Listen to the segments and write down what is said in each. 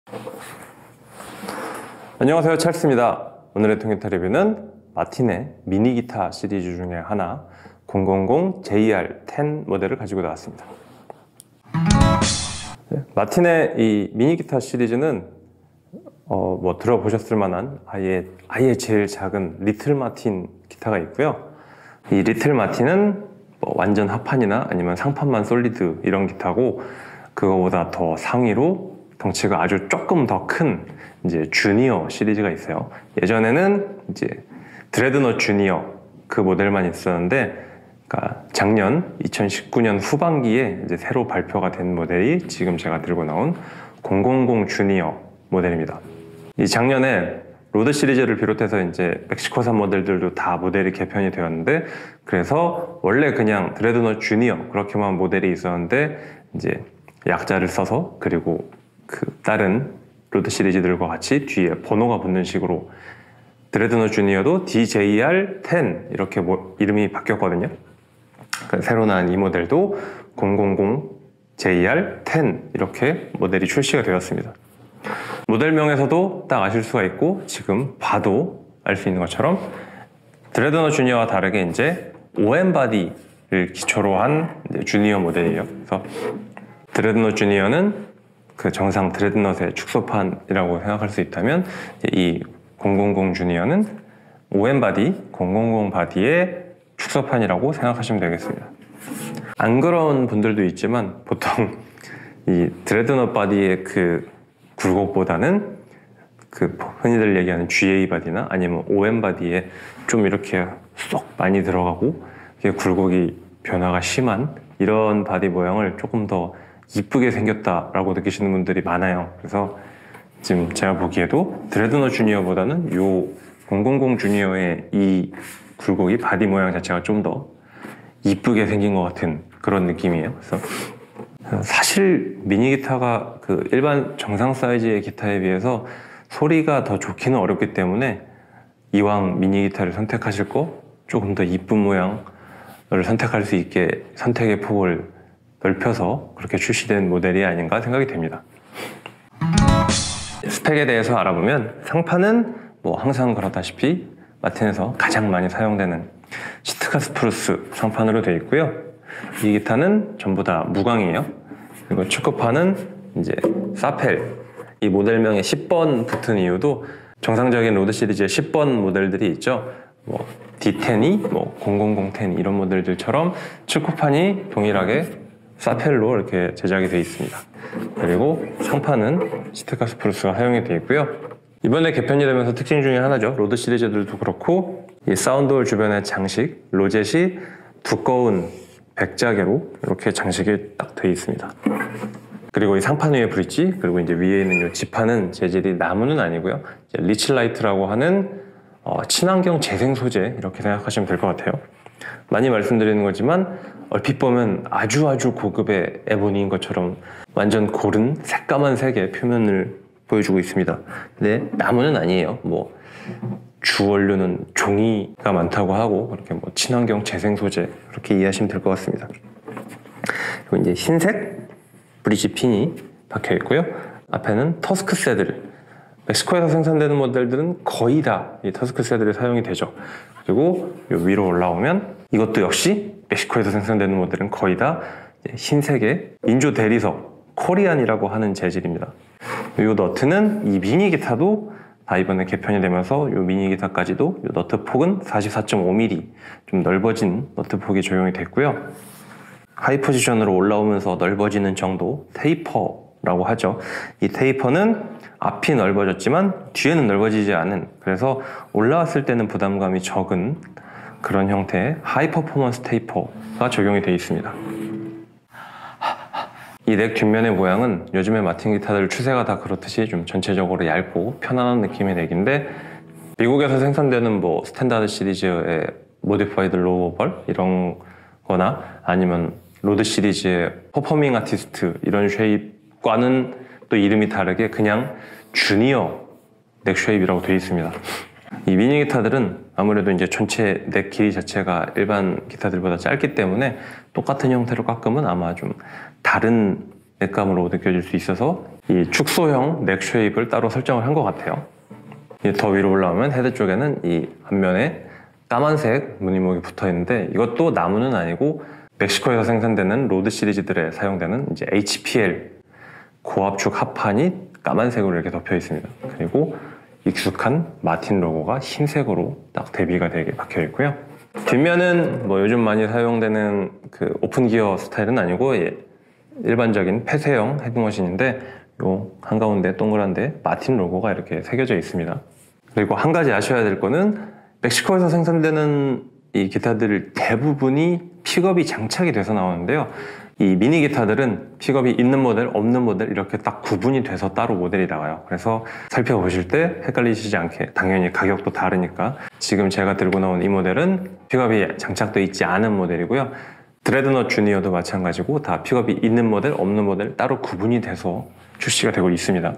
안녕하세요, 찰스입니다. 오늘의 통기타 리뷰는 마틴의 미니 기타 시리즈 중에 하나 000 JR10 모델을 가지고 나왔습니다. 마틴의 이 미니 기타 시리즈는 들어보셨을 만한 아예 제일 작은 리틀 마틴 기타가 있고요. 이 리틀 마틴은 완전 하판이나 아니면 상판만 솔리드 이런 기타고, 그거보다 더 상위로 덩치가 아주 조금 더 큰 이제 주니어 시리즈가 있어요. 예전에는 이제 드레드넛 주니어 그 모델만 있었는데, 그러니까 작년 2019년 후반기에 이제 새로 발표가 된 모델이 지금 제가 들고 나온 000 주니어 모델입니다. 이 작년에 로드 시리즈를 비롯해서 이제 멕시코산 모델들도 다 모델이 개편이 되었는데, 그래서 원래 그냥 드레드넛 주니어 그렇게만 모델이 있었는데 이제 약자를 써서, 그리고 그 다른 로드 시리즈들과 같이 뒤에 번호가 붙는 식으로 드레드넛 주니어도 DJR10 이렇게 이름이 바뀌었거든요. 새로 나온 이 모델도 000 JR10 이렇게 모델이 출시가 되었습니다. 모델명에서도 딱 아실 수가 있고, 지금 봐도 알 수 있는 것처럼 드레드넛 주니어와 다르게 이제 OM 바디를 기초로 한 주니어 모델이에요. 그래서 드레드넛 주니어는 그 정상 드레드넛의 축소판이라고 생각할 수 있다면, 이 000 주니어는 OM 바디, 000 바디의 축소판이라고 생각하시면 되겠습니다. 안 그런 분들도 있지만, 보통 이 드레드넛 바디의 그 굴곡보다는 그 흔히들 얘기하는 GA 바디나 아니면 OM 바디에 좀 이렇게 쏙 많이 들어가고 굴곡이 변화가 심한 이런 바디 모양을 조금 더 이쁘게 생겼다라고 느끼시는 분들이 많아요. 그래서 지금 제가 보기에도 드레드넛 주니어보다는 요 000 주니어의 이 굴곡이 바디 모양 자체가 좀 더 이쁘게 생긴 것 같은 그런 느낌이에요. 그래서 사실 미니 기타가 그 일반 정상 사이즈의 기타에 비해서 소리가 더 좋기는 어렵기 때문에, 이왕 미니 기타를 선택하실 거 조금 더 이쁜 모양을 선택할 수 있게 선택의 폭을 넓혀서 그렇게 출시된 모델이 아닌가 생각이 됩니다. 스펙에 대해서 알아보면, 상판은 항상 그렇다시피 마틴에서 가장 많이 사용되는 시트카 스프루스 상판으로 되어 있고요. 이 기타는 전부 다 무광이에요. 그리고 축구판은 이제 사펠, 이 모델명에 10번 붙은 이유도 정상적인 로드 시리즈의 10번 모델들이 있죠. D10이 00010 이런 모델들처럼 축구판이 동일하게 사펠로 이렇게 제작이 되어 있습니다. 그리고 상판은 시트카 스프루스가 사용이 되어 있고요. 이번에 개편이 되면서 특징 중에 하나죠. 로드 시리즈들도 그렇고, 이 사운드홀 주변의 장식, 로젯이 두꺼운 백자개로 이렇게 장식이 딱 되어 있습니다. 그리고 이 상판 위에 브릿지, 그리고 이제 위에 있는 이 지판은 재질이 나무는 아니고요, 리치라이트라고 하는 친환경 재생 소재, 이렇게 생각하시면 될 것 같아요. 많이 말씀드리는 거지만 얼핏 보면 아주 고급의 에보니인 것처럼 완전 고른 새까만 색의 표면을 보여주고 있습니다. 근데 나무는 아니에요. 주 원료는 종이가 많다고 하고, 그렇게 친환경 재생 소재, 그렇게 이해하시면 될 것 같습니다. 그리고 이제 흰색 브릿지 핀이 박혀 있고요. 앞에는 터스크 새들, 멕시코에서 생산되는 모델들은 거의 다 이 터스크 새들이 사용이 되죠. 그리고 위로 올라오면 이것도 역시 멕시코에서 생산되는 모델은 거의 다 흰색의 인조 대리석 코리안이라고 하는 재질입니다. 이 너트는 이 미니 기타도 다 이번에 개편이 되면서 이 미니 기타까지도 이 너트 폭은 44.5mm, 좀 넓어진 너트 폭이 적용이 됐고요. 하이 포지션으로 올라오면서 넓어지는 정도, 테이퍼라고 하죠. 이 테이퍼는 앞이 넓어졌지만 뒤에는 넓어지지 않은, 그래서 올라왔을 때는 부담감이 적은 그런 형태의 하이 퍼포먼스 테이퍼가 적용이 되어 있습니다. 이 넥 뒷면의 모양은 요즘의 마틴 기타들 추세가 다 그렇듯이 좀 전체적으로 얇고 편안한 느낌의 넥인데, 미국에서 생산되는 스탠다드 시리즈의 모디파이드 로우벌 이런 거나 아니면 로드 시리즈의 퍼포밍 아티스트 이런 쉐입과는 또 이름이 다르게 그냥 주니어 넥 쉐입이라고 되어 있습니다. 이 미니 기타들은 아무래도 이제 전체 넥 길이 자체가 일반 기타들보다 짧기 때문에 똑같은 형태로 깎으면 아마 좀 다른 넥감으로 느껴질 수 있어서 이 축소형 넥 쉐입을 따로 설정을 한 것 같아요. 더 위로 올라오면 헤드 쪽에는 이 앞면에 까만색 무늬목이 붙어 있는데, 이것도 나무는 아니고 멕시코에서 생산되는 로드 시리즈들에 사용되는 이제 HPL 고압축 합판이 까만색으로 이렇게 덮여 있습니다. 그리고 익숙한 마틴 로고가 흰색으로 딱 대비가 되게 박혀 있고요. 뒷면은 뭐 요즘 많이 사용되는 그 오픈 기어 스타일은 아니고 일반적인 폐쇄형 헤드머신인데, 요 한가운데 동그란데 마틴 로고가 이렇게 새겨져 있습니다. 그리고 한 가지 아셔야 될 거는 멕시코에서 생산되는 이 기타들 대부분이 픽업이 장착이 돼서 나오는데요. 이 미니 기타들은 픽업이 있는 모델, 없는 모델 이렇게 딱 구분이 돼서 따로 모델이 나와요. 그래서 살펴보실 때 헷갈리시지 않게, 당연히 가격도 다르니까 지금 제가 들고 나온 이 모델은 픽업이 장착되어 있지 않은 모델이고요. 드레드넛 주니어도 마찬가지고 다 픽업이 있는 모델, 없는 모델 따로 구분이 돼서 출시가 되고 있습니다.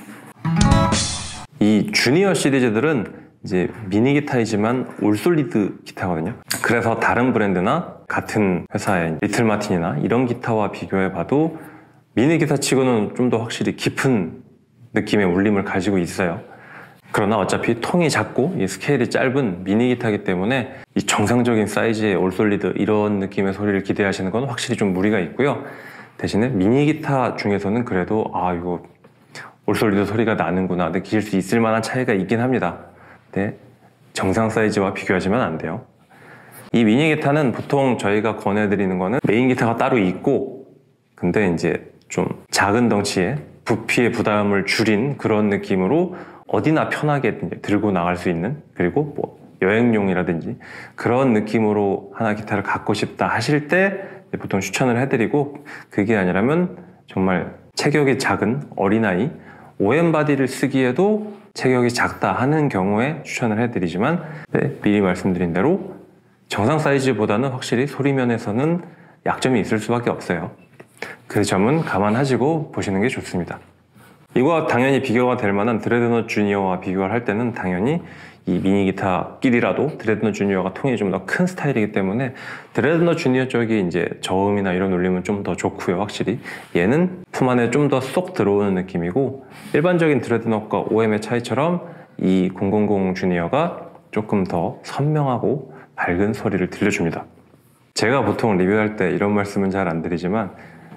이 주니어 시리즈들은 이제 미니 기타이지만 올솔리드 기타거든요. 그래서 다른 브랜드나 같은 회사의 리틀 마틴이나 이런 기타와 비교해 봐도 미니 기타 치고는 좀 더 확실히 깊은 느낌의 울림을 가지고 있어요. 그러나 어차피 통이 작고 이 스케일이 짧은 미니 기타이기 때문에 이 정상적인 사이즈의 올솔리드 이런 느낌의 소리를 기대하시는 건 확실히 좀 무리가 있고요. 대신에 미니 기타 중에서는 그래도 이거 올솔리드 소리가 나는구나 느낄 수 있을 만한 차이가 있긴 합니다. 네, 정상 사이즈와 비교하시면 안 돼요. 이 미니 기타는 보통 저희가 권해드리는 거는 메인 기타가 따로 있고, 근데 이제 좀 작은 덩치에 부피의 부담을 줄인 그런 느낌으로 어디나 편하게 들고 나갈 수 있는, 그리고 뭐 여행용이라든지 그런 느낌으로 하나 기타를 갖고 싶다 하실 때 보통 추천을 해드리고, 그게 아니라면 정말 체격이 작은 어린아이, OM 바디를 쓰기에도 체격이 작다 하는 경우에 추천을 해드리지만, 미리 말씀드린 대로 정상 사이즈보다는 확실히 소리 면에서는 약점이 있을 수밖에 없어요. 그 점은 감안하시고 보시는 게 좋습니다. 이거와 당연히 비교가 될 만한 드레드넛 주니어와 비교를 할 때는 당연히 이 미니 기타끼리라도 드레드넛 주니어가 통이 좀 더 큰 스타일이기 때문에 드레드넛 주니어 쪽이 이제 저음이나 이런 울림은 좀 더 좋고요. 확실히 얘는 품 안에 좀 더 쏙 들어오는 느낌이고, 일반적인 드레드넛과 OM의 차이처럼 이 000 주니어가 조금 더 선명하고 밝은 소리를 들려줍니다. 제가 보통 리뷰할 때 이런 말씀은 잘 안 드리지만,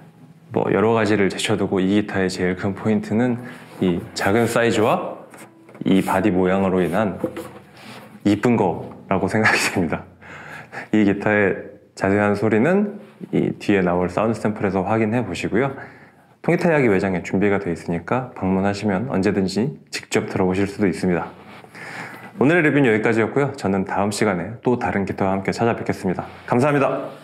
뭐 여러 가지를 제쳐두고 이 기타의 제일 큰 포인트는 이 작은 사이즈와 이 바디 모양으로 인한 이쁜 거라고 생각이 됩니다. 이 기타의 자세한 소리는 이 뒤에 나올 사운드 샘플에서 확인해 보시고요. 통기타 이야기 매장에 준비가 되어 있으니까 방문하시면 언제든지 직접 들어보실 수도 있습니다. 오늘의 리뷰는 여기까지였고요. 저는 다음 시간에 또 다른 기타와 함께 찾아뵙겠습니다. 감사합니다.